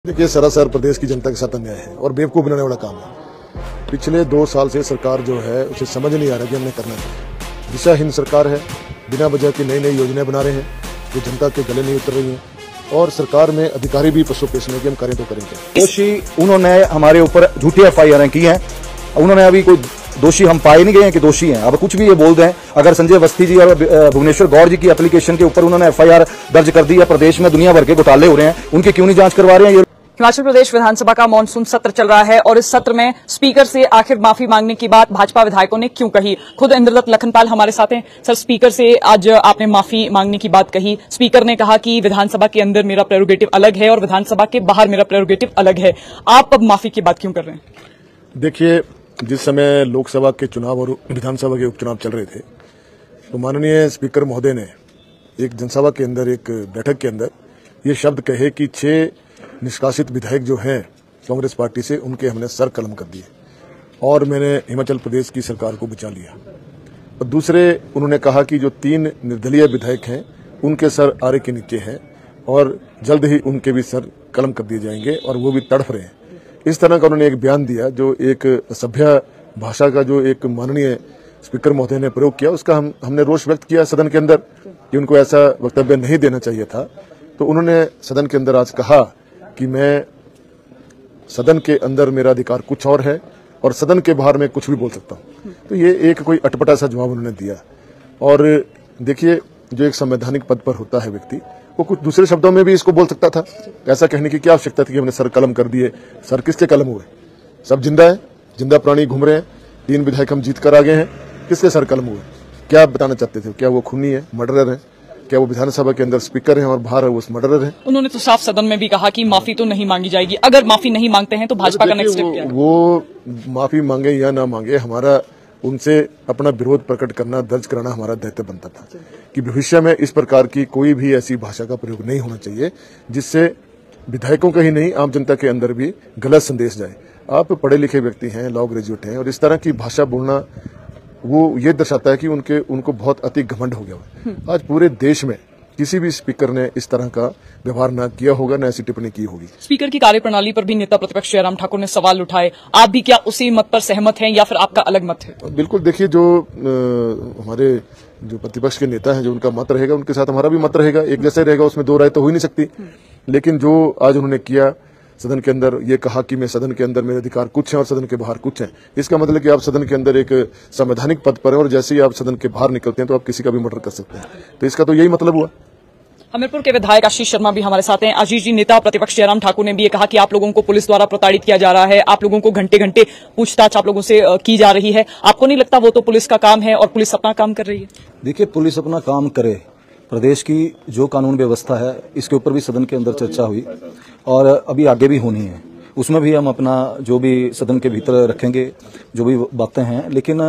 देखिए, सरासर प्रदेश की जनता के साथ अन्याय है और बेवकूफ बनाने वाला काम है। पिछले 2 साल से सरकार जो है उसे समझ नहीं आ रहा कि हमने करना है। दिशाहीन सरकार है, बिना वजह की नई नई योजनाएं बना रहे हैं जो जनता के गले नहीं उतर रही हैं और सरकार में अधिकारी भी पशु पेश नहीं कि हम करें तो करेंगे। दोषी उन्होंने हमारे ऊपर झूठी एफआईआर की हैं। उन्होंने अभी कोई दोषी हम पाए नहीं गए हैं कि दोषी हैं। अब कुछ भी ये बोल दें, अगर संजय अवस्थी जी और भुवनेश्वर गौड़ जी की एप्लीकेशन के ऊपर उन्होंने एफआईआर दर्ज कर दी है, प्रदेश में दुनिया भर के घोटाले हो रहे हैं, उनकी क्यों नहीं जांच करवा रहे हैं ये? हिमाचल प्रदेश विधानसभा का मॉनसून सत्र चल रहा है और इस सत्र में स्पीकर से आखिर माफी मांगने की बात भाजपा विधायकों ने क्यों कही? खुद इंद्रदत्त लखनपाल हमारे साथ हैं। सर, स्पीकर से आज आपने माफी मांगने की बात कही। स्पीकर ने कहा कि विधानसभा के अंदर मेरा प्रेरोगेटिव अलग है और विधानसभा के बाहर मेरा प्रेरोगेटिव अलग है। आप अब माफी की बात क्यों कर रहे हैं? देखिए, जिस समय लोकसभा के चुनाव और विधानसभा के उपचुनाव चल रहे थे तो माननीय स्पीकर महोदय ने एक जनसभा के अंदर, एक बैठक के अंदर ये शब्द कहे कि 6 निष्कासित विधायक जो हैं कांग्रेस पार्टी से, उनके हमने सर कलम कर दिए और मैंने हिमाचल प्रदेश की सरकार को बचा लिया। और दूसरे उन्होंने कहा कि जो 3 निर्दलीय विधायक हैं उनके सर आरे के नीचे हैं और जल्द ही उनके भी सर कलम कर दिए जाएंगे और वो भी तड़फ रहे हैं। इस तरह का उन्होंने एक बयान दिया जो एक सभ्य भाषा का जो एक माननीय स्पीकर महोदय ने प्रयोग किया, उसका हमने रोष व्यक्त किया सदन के अंदर कि उनको ऐसा वक्तव्य नहीं देना चाहिए था। तो उन्होंने सदन के अंदर आज कहा कि मैं सदन के अंदर मेरा अधिकार कुछ और है और सदन के बाहर मैं कुछ भी बोल सकता हूं। तो ये एक कोई अटपटा सा जवाब उन्होंने दिया। और देखिए, जो एक संवैधानिक पद पर होता है व्यक्ति, वो कुछ दूसरे शब्दों में भी इसको बोल सकता था। ऐसा कहने की क्या आवश्यकता थी कि हमने सर कलम कर दिए? सर किसके कलम हुए? सब जिंदा है, जिंदा प्राणी घूम रहे हैं। 3 विधायक हम जीत कर आ गए हैं, किसके सर कलम हुए? क्या बताना चाहते थे? क्या वो खूनी है, मर्डरर है? क्या वो विधानसभा के अंदर स्पीकर हैं और बाहर वो मर्डरर हैं? उन्होंने तो साफ सदन में भी कहा कि माफी तो नहीं मांगी जाएगी। अगर माफी नहीं मांगते हैं तो भाजपा का नेक्स्ट स्टेप क्या है? वो माफी मांगे या ना मांगे, हमारा उनसे अपना विरोध प्रकट करना, दर्ज कराना हमारा दायित्व बनता था कि भविष्य में इस प्रकार की कोई भी ऐसी भाषा का प्रयोग नहीं होना चाहिए जिससे विधायकों का ही नहीं, आम जनता के अंदर भी गलत संदेश जाए। आप पढ़े लिखे व्यक्ति हैं, लॉ ग्रेजुएट हैं और इस तरह की भाषा बोलना वो ये दर्शाता है कि उनको बहुत अति घमंड हो गया है। आज पूरे देश में किसी भी स्पीकर ने इस तरह का व्यवहार न किया होगा, न ऐसी टिप्पणी की होगी। स्पीकर की कार्यप्रणाली पर भी नेता प्रतिपक्ष जयराम ठाकुर ने सवाल उठाए। आप भी क्या उसी मत पर सहमत हैं या फिर आपका अलग मत है? बिल्कुल, देखिए, जो हमारे जो प्रतिपक्ष के नेता हैं, जो उनका मत रहेगा उनके साथ हमारा भी मत रहेगा, एक जैसे रहेगा, उसमें 2 राय तो हो ही नहीं सकती। लेकिन जो आज उन्होंने किया सदन के अंदर, ये कहा कि मैं सदन के अंदर मेरे अधिकार कुछ हैं और सदन के बाहर कुछ हैं, इसका मतलब कि आप सदन के अंदर एक संवैधानिक पद पर हैं और जैसे ही आप सदन के बाहर निकलते हैं तो आप किसी का भी मर्डर कर सकते हैं। तो इसका तो यही मतलब हुआ। हमीरपुर के विधायक आशीष शर्मा भी हमारे साथ हैं। आशीष जी, नेता प्रतिपक्ष जयराम ठाकुर ने भी ये कहा कि आप लोगों को पुलिस द्वारा प्रताड़ित किया जा रहा है, आप लोगों को घंटे घंटे पूछताछ आप लोगों से की जा रही है। आपको नहीं लगता वो तो पुलिस का काम है और पुलिस अपना काम कर रही है? देखिए, पुलिस अपना काम करे, प्रदेश की जो कानून व्यवस्था है इसके ऊपर भी सदन के अंदर चर्चा हुई और अभी आगे भी होनी है, उसमें भी हम अपना जो भी सदन के भीतर रखेंगे जो भी बातें हैं। लेकिन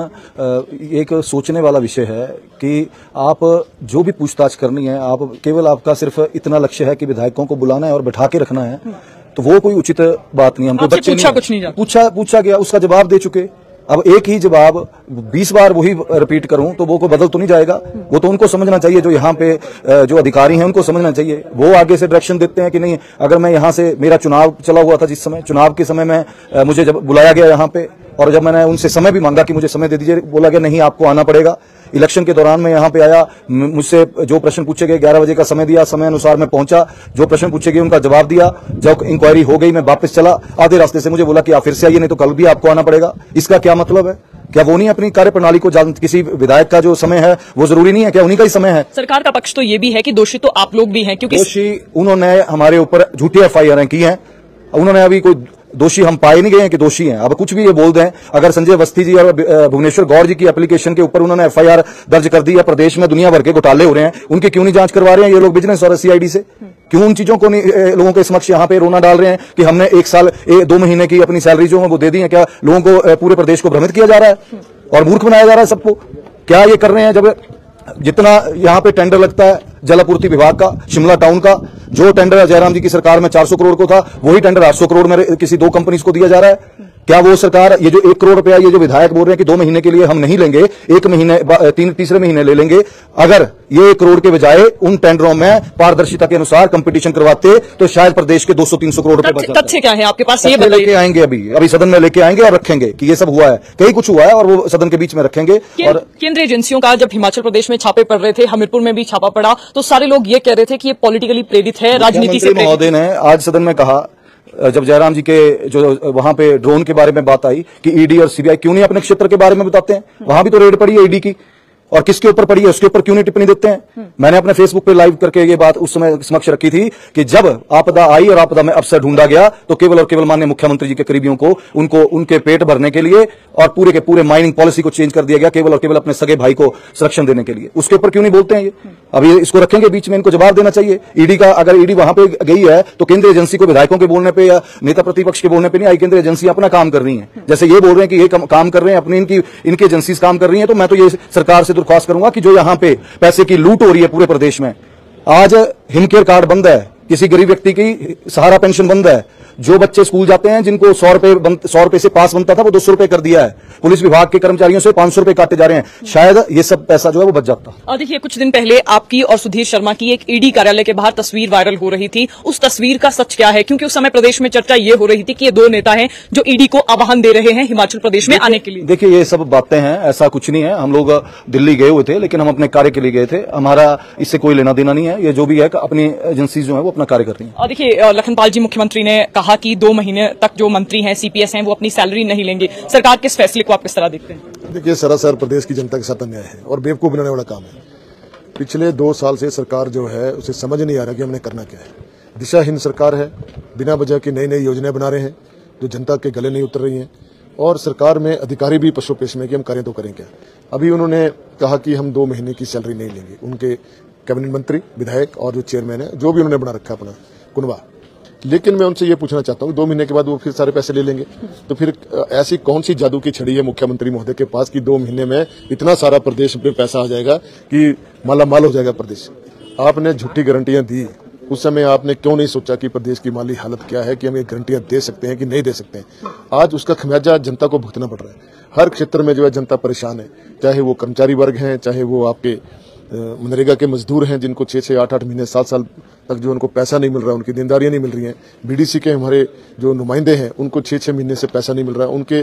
एक सोचने वाला विषय है कि आप जो भी पूछताछ करनी है, आप केवल आपका सिर्फ इतना लक्ष्य है कि विधायकों को बुलाना है और बैठा के रखना है, तो वो कोई उचित बात नहीं। हमको बच्चे कुछ नहीं पूछा गया, उसका जवाब दे चुके। अब एक ही जवाब 20 बार वही रिपीट करूं तो वो को बदल तो नहीं जाएगा। वो तो उनको समझना चाहिए, जो यहाँ पे जो अधिकारी हैं उनको समझना चाहिए। वो आगे से डायरेक्शन देते हैं कि नहीं, अगर मैं यहाँ से, मेरा चुनाव चला हुआ था, जिस समय चुनाव के समय में मुझे जब बुलाया गया यहाँ पे और जब मैंने उनसे समय भी मांगा कि मुझे समय दे दीजिए, बोला गया नहीं आपको आना पड़ेगा। इलेक्शन के दौरान मैं यहाँ पे आया, मुझसे जो प्रश्न पूछे गए 11 बजे का समय दिया, समय अनुसार मैं पहुंचा, जो प्रश्न पूछे गए उनका जवाब दिया। जब इंक्वायरी हो गई मैं वापस चला, आधे रास्ते से मुझे बोला कि आप फिर से आइए, नहीं तो कल भी आपको आना पड़ेगा। इसका क्या मतलब है? क्या वो नहीं अपनी कार्यप्रणाली को किसी विधायक का जो समय है वो जरूरी नहीं है? क्या उन्हीं का ही समय है? सरकार का पक्ष तो ये भी है कि दोषी तो आप लोग भी हैं, क्योंकि दोषी उन्होंने हमारे ऊपर झूठी एफआईआर की हैं। उन्होंने अभी कोई दोषी हम पाए नहीं गए हैं कि दोषी हैं। अब कुछ भी ये बोल दें, अगर संजय अवस्थी जी और भुवनेश्वर गौड़ जी की एप्लीकेशन के ऊपर उन्होंने एफआईआर दर्ज कर दी है, प्रदेश में दुनिया भर के घोटाले हो रहे हैं, उनकी क्यों नहीं जांच करवा रहे हैं ये लोग बिजनेस और सीआईडी से? क्यों उन चीजों को नहीं लोगों के समक्ष यहाँ पे रोना डाल रहे हैं कि हमने 1 साल 2 महीने की अपनी सैलरी जो है वो दे दी है? क्या लोगों को, पूरे प्रदेश को भ्रमित किया जा रहा है और मूर्ख बनाया जा रहा है सबको? क्या ये कर रहे हैं? जब जितना यहाँ पे टेंडर लगता है जलापूर्ति विभाग का, शिमला टाउन का, जो टेंडर जयराम जी की सरकार में 400 करोड़ को था, वही टेंडर 800 करोड़ में किसी 2 कंपनीज को दिया जा रहा है। क्या वो सरकार ये जो 1 करोड़ रुपया ये जो विधायक बोल रहे हैं कि 2 महीने के लिए हम नहीं लेंगे, 1 महीने तीसरे महीने ले लेंगे, अगर ये 1 करोड़ के बजाय उन टेंडरों में पारदर्शिता के अनुसार कंपटीशन करवाते तो शायद प्रदेश के 200-300 करोड़ रुपए बच जाते। तथ्य क्या है आपके पास, ये लेके आएंगे, अभी सदन में लेके आएंगे और रखेंगे कि ये सब हुआ है, कहीं कुछ हुआ है और वो सदन के बीच में रखेंगे। और केंद्रीय एजेंसियों का जब हिमाचल प्रदेश में छापे पड़ रहे थे, हमीरपुर में भी छापा पड़ा, तो सारे लोग ये कह रहे थे कि ये पॉलिटिकली प्रेरित है, राजनीति से प्रेरित। महोदय ने आज सदन में कहा, जब जयराम जी के जो वहां पे ड्रोन के बारे में बात आई कि ईडी और सीबीआई क्यों नहीं अपने क्षेत्र के बारे में बताते हैं, वहां भी तो रेड पड़ी है ईडी की, और किसके ऊपर पड़ी है उसके ऊपर क्यों नहीं टिप्पणी देते हैं। मैंने अपने फेसबुक पे लाइव करके ये बात उस समय समक्ष रखी थी कि जब आपदा आई और आपदा में अफसर ढूंढा गया तो केवल और केवल माननीय मुख्यमंत्री जी के करीबियों को उनको उनके पेट भरने के लिए और पूरे के पूरे माइनिंग पॉलिसी को चेंज कर दिया गया, केवल और केवल अपने सगे भाई को संरक्षण देने के लिए। उसके ऊपर क्यों नहीं बोलते हैं ये? अब ये इसको रखेंगे बीच में, इनको जवाब देना चाहिए। ईडी का अगर ईडी वहां पे गई है तो केंद्रीय एजेंसी को विधायकों के बोलने पे या नेता प्रतिपक्ष के बोलने पे नहीं आई, केंद्रीय एजेंसी अपना काम कर रही है। जैसे ये बोल रहे हैं कि ये काम कर रहे हैं अपनी, इनकी एजेंसी काम कर रही है, तो मैं तो ये सरकार से दरख्वास्त करूंगा कि जो यहाँ पे पैसे की लूट हो रही है पूरे प्रदेश में, आज हिमकेयर कार्ड बंद है, किसी गरीब व्यक्ति की सहारा पेंशन बंद है, जो बच्चे स्कूल जाते हैं जिनको 100 रुपए से पास बनता था वो 200 रुपए कर दिया है, पुलिस विभाग के कर्मचारियों से 500 रुपए काटे जा रहे हैं, शायद ये सब पैसा जो है वो बच जाता। और देखिए, कुछ दिन पहले आपकी और सुधीर शर्मा की एक ईडी कार्यालय के बाहर तस्वीर वायरल हो रही थी, उस तस्वीर का सच क्या है? क्योंकि उस समय प्रदेश में चर्चा ये हो रही थी कि ये 2 नेता हैं जो ईडी को आह्वान दे रहे हैं हिमाचल प्रदेश में आने के लिए। देखिए, ये सब बातें हैं, ऐसा कुछ नहीं है। हम लोग दिल्ली गए हुए थे, लेकिन हम अपने कार्य के लिए गए थे, हमारा इससे कोई लेना देना नहीं है। ये जो भी है अपनी एजेंसी जो है वो अपना कार्य कर रही है। और देखिए, लखनपाल जी मुख्यमंत्री ने कहा कि 2 महीने तक जो मंत्री हैं, सीपीएस हैं, वो अपनी सैलरी नहीं लेंगे। सरकार के इस फैसले को आप किस तरह देखते हैं? देखिए, सरासर प्रदेश की जनता के साथ अन्याय है और बेवकूफ बनाने वाला काम है। पिछले 2 साल से सरकार जो है उसे समझ नहीं आ रहा कि हमने करना क्या है। दिशाहीन सरकार है, बिना वजह की नई नई योजनाएं बना रहे हैं जो जनता के गले नहीं उतर रही हैं, और सरकार में अधिकारी भी पशुपेश में कि हम करें तो करें क्या। अभी उन्होंने कहा कि हम 2 महीने की सैलरी नहीं लेंगे, उनके कैबिनेट मंत्री, विधायक और जो चेयरमैन है, जो भी उन्होंने बना रखा अपना कुनबा। लेकिन मैं उनसे ये पूछना चाहता हूँ, 2 महीने के बाद वो फिर सारे पैसे ले लेंगे, तो फिर ऐसी कौन सी जादू की छड़ी है मुख्यमंत्री महोदय के पास कि 2 महीने में इतना सारा प्रदेश में पैसा आ जाएगा कि माला माल हो जाएगा प्रदेश। आपने झूठी गारंटियां दी, उस समय आपने क्यों नहीं सोचा कि प्रदेश की माली हालत क्या है, कि हम ये गारंटियां दे सकते हैं कि नहीं दे सकते हैं। आज उसका खमियाजा जनता को भुगतना पड़ रहा है। हर क्षेत्र में जो है जनता परेशान है, चाहे वो कर्मचारी वर्ग हैं, चाहे वो आपके मनरेगा के मजदूर हैं जिनको 6-6, 8-8 महीने, 7 साल तक जो उनको पैसा नहीं मिल रहा, उनकी देनदारियां नहीं मिल रही हैं। बीडीसी के हमारे जो नुमाइंदे हैं उनको 6-6 महीने से पैसा नहीं मिल रहा है। उनके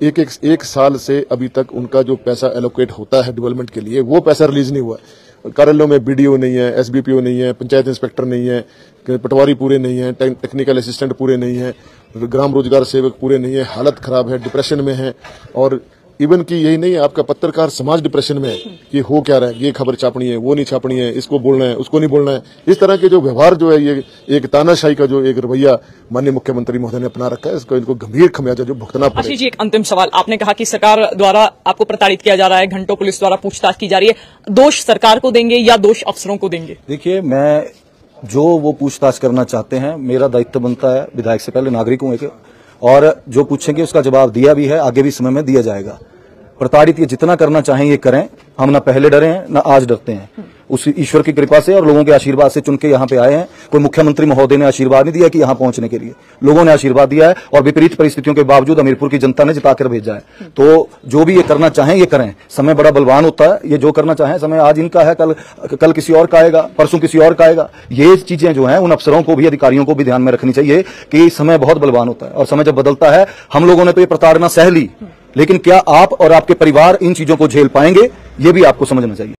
एक साल से अभी तक उनका जो पैसा एलोकेट होता है डेवलपमेंट के लिए, वो पैसा रिलीज नहीं हुआ। कार्यालयों में बीडीओ नहीं है, एसबीपीओ नहीं है, पंचायत इंस्पेक्टर नहीं है, पटवारी पूरे नहीं है, टेक्निकल असिस्टेंट पूरे नहीं है, ग्राम रोजगार सेवक पूरे नहीं है। हालत खराब है, डिप्रेशन में है। और इवन की यही नहीं, आपका पत्रकार समाज डिप्रेशन में है कि हो क्या रहा है, ये खबर छापनी है, वो नहीं छापनी है, इसको बोलना है, उसको नहीं बोलना है। इस तरह के जो व्यवहार जो है, ये एक तानाशाही का जो एक रवैया माननीय मुख्यमंत्री महोदय ने अपना रखा है, इसको इनको गंभीर खमियाजा जो भुगतना पड़ेगा। आशीष जी, एक अंतिम सवाल। आपने कहा कि सरकार द्वारा आपको प्रताड़ित किया जा रहा है, घंटों पुलिस द्वारा पूछताछ की जा रही है, दोष सरकार को देंगे या दोष अफसरों को देंगे? देखिए, मैं जो वो पूछताछ करना चाहते हैं, मेरा दायित्व बनता है विधायक से पहले नागरिक हूं, और जो पूछेंगे उसका जवाब दिया भी है, आगे भी समय में दिया जाएगा। प्रताड़ित ये जितना करना चाहें ये करें, हम ना पहले डरे हैं ना आज डरते हैं। उस ईश्वर की कृपा से और लोगों के आशीर्वाद से चुन के यहाँ पे आए हैं। कोई मुख्यमंत्री महोदय ने आशीर्वाद नहीं दिया कि यहाँ पहुंचने के लिए, लोगों ने आशीर्वाद दिया है और विपरीत परिस्थितियों के बावजूद हमीरपुर की जनता ने जिताकर भेजा है। तो जो भी ये करना चाहें ये करें। समय बड़ा बलवान होता है, ये जो करना चाहें, समय आज इनका है, कल किसी और का आएगा, परसों किसी और का आएगा। ये चीजें जो हैं उन अफसरों को भी, अधिकारियों को भी ध्यान में रखनी चाहिए कि समय बहुत बलवान होता है और समय जब बदलता है, हम लोगों ने तो ये प्रताड़ना सह ली, लेकिन क्या आप और आपके परिवार इन चीजों को झेल पाएंगे, ये भी आपको समझना चाहिए।